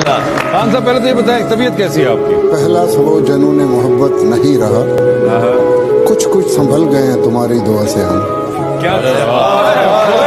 खान साहब पहले तो ये बताएं तबीयत कैसी है आपकी? पहला सबो जनून मोहब्बत नहीं रहा, कुछ कुछ संभल गए हैं तुम्हारी दुआ से हम। क्या